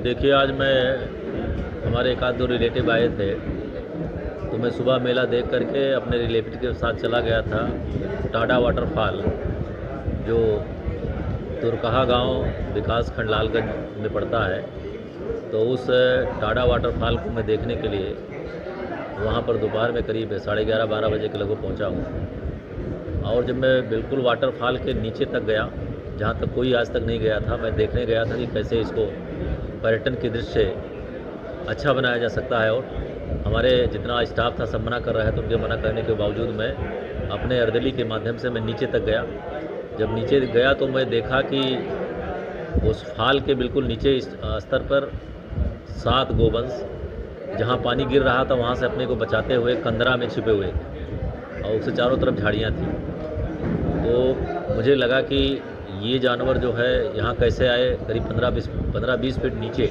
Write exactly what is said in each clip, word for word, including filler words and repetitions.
देखिए, आज मैं हमारे एक आध दो रिलेटिव आए थे, तो मैं सुबह मेला देख कर के अपने रिलेटिव के साथ चला गया था टाडा वाटरफॉल, जो तुरकहा गांव विकासखंड लालगंज में पड़ता है। तो उस टाडा वाटरफॉल को मैं देखने के लिए वहाँ पर दोपहर में करीब साढ़े ग्यारह बारह बजे के लगभग पहुँचा हूँ। और जब मैं बिल्कुल वाटरफॉल के नीचे तक गया, जहाँ तक कोई आज तक नहीं गया था, मैं देखने गया था कि कैसे इसको पर्यटन की दृष्टि से अच्छा बनाया जा सकता है। और हमारे जितना स्टाफ था सब मना कर रहा है, तो उनके मना करने के बावजूद मैं अपने अर्दली के माध्यम से मैं नीचे तक गया। जब नीचे गया तो मैं देखा कि उस फाल के बिल्कुल नीचे स्तर पर सात गोवंश जहाँ पानी गिर रहा था वहाँ से अपने को बचाते हुए कंदरा में छिपे हुए थे, और उससे चारों तरफ झाड़ियाँ थी। तो मुझे लगा कि ये जानवर जो है यहाँ कैसे आए, करीब पंद्रह बीस पंद्रह बीस फीट नीचे।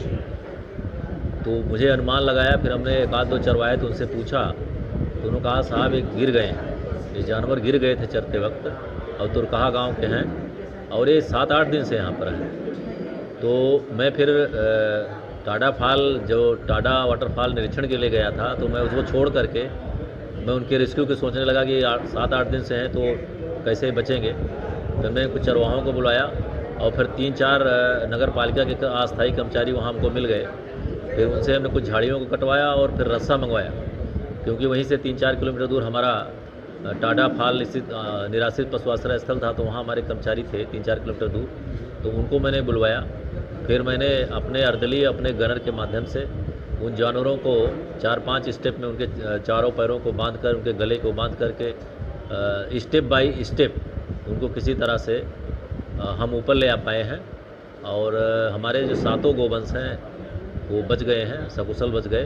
तो मुझे अनुमान लगाया, फिर हमने एक आध दो चरवाए तो उनसे पूछा, तो उन्होंने कहा साहब ये गिर गए हैं, ये जानवर गिर गए थे चरते वक्त, और तुरकहा गांव के हैं और ये सात आठ दिन से यहाँ पर हैं। तो मैं फिर टाडा फॉल जो टाडा वाटरफॉल निरीक्षण के लिए गया था, तो मैं उसको छोड़ करके मैं उनके रेस्क्यू के सोचने लगा कि सात आठ दिन से हैं तो कैसे बचेंगे। तो मैं कुछ चरवाहों को बुलाया और फिर तीन चार नगर पालिका के अस्थायी कर्मचारी वहाँ हमको मिल गए। फिर उनसे हमने कुछ झाड़ियों को कटवाया और फिर रस्सा मंगवाया, क्योंकि वहीं से तीन चार किलोमीटर दूर हमारा टाडा फॉल स्थित निराश्रित पशु आश्रय स्थल था। तो वहाँ हमारे कर्मचारी थे तीन चार किलोमीटर दूर, तो उनको मैंने बुलवाया। फिर मैंने अपने अर्दली अपने गनर के माध्यम से उन जानवरों को चार पांच स्टेप में उनके चारों पैरों को बांध कर, उनके गले को बांध करके स्टेप बाय स्टेप उनको किसी तरह से हम ऊपर ले आ पाए हैं। और हमारे जो सातों गोवंश हैं वो बच गए हैं, सकुशल बच गए।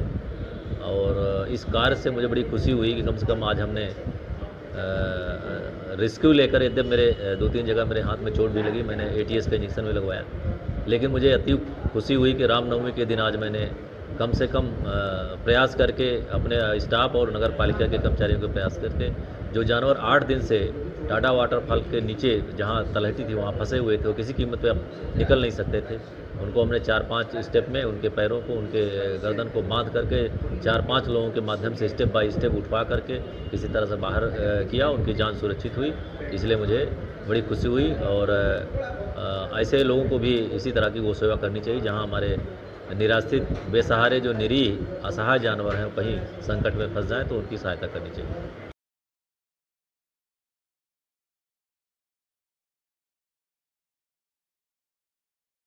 और इस कार्य से मुझे बड़ी खुशी हुई कि कम से कम आज हमने रेस्क्यू लेकर, यद्यप मेरे दो तीन जगह मेरे हाथ में चोट भी लगी, मैंने एटीएस का इंजेक्शन भी लगवाया, लेकिन मुझे अति खुशी हुई कि रामनवमी के दिन आज मैंने कम से कम प्रयास करके अपने स्टाफ और नगर पालिका के कर्मचारियों के प्रयास करके जो जानवर आठ दिन से टाडा वाटरफॉल के नीचे जहाँ तलहटी थी वहाँ फंसे हुए थे, वो किसी कीमत पे अब निकल नहीं सकते थे, उनको हमने चार पांच स्टेप में उनके पैरों को, उनके गर्दन को बांध करके चार पांच लोगों के माध्यम से स्टेप बाय स्टेप उठवा करके किसी तरह से बाहर किया। उनकी जान सुरक्षित हुई, इसलिए मुझे बड़ी खुशी हुई। और ऐसे लोगों को भी इसी तरह की वो सेवा करनी चाहिए, जहाँ हमारे निराश्रित बेसहारे जो निरीह असहाय जानवर हैं कहीं संकट में फंस जाएँ तो उनकी सहायता करनी चाहिए।